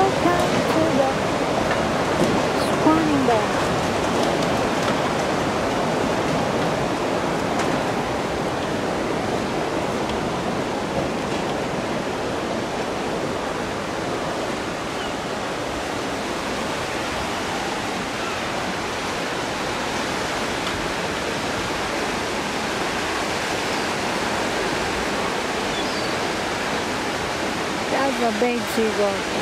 welcome to the spawning bed. That's a big seagull.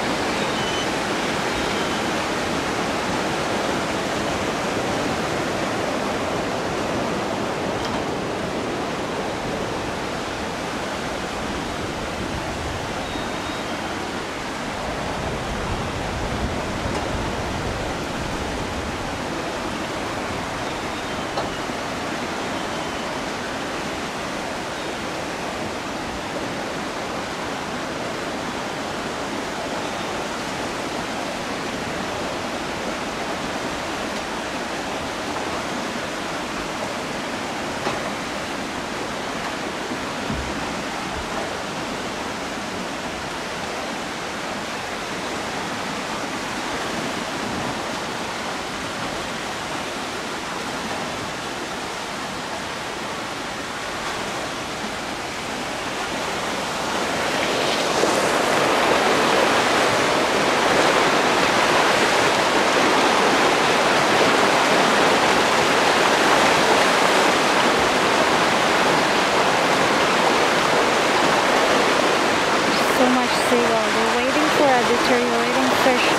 So much seagull. They're waiting for a deteriorating fish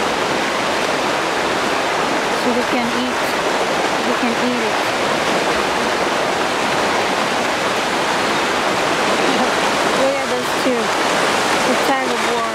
so they can eat it. Look at those two. The tag of war.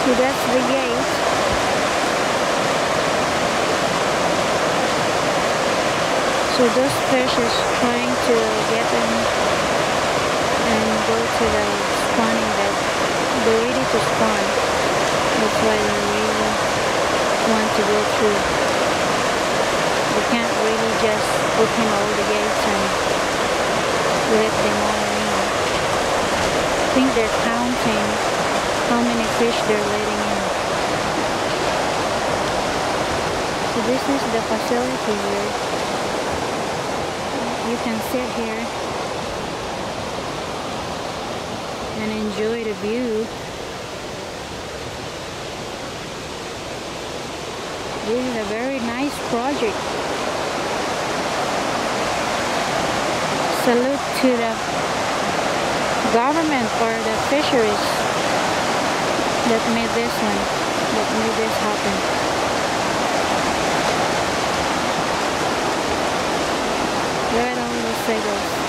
So that's the gate. So those fish is trying to get in and go to the spawning bed. They're ready to spawn. That's why they really want to go through. We can't really just open all the gates and let them all in. I think they're counting how many fish they're letting in. So this is the facility here. You can sit here and enjoy the view. This is a very nice project. Salute to the government or the fisheries that made this one, that made this happen. Look at all those seagulls.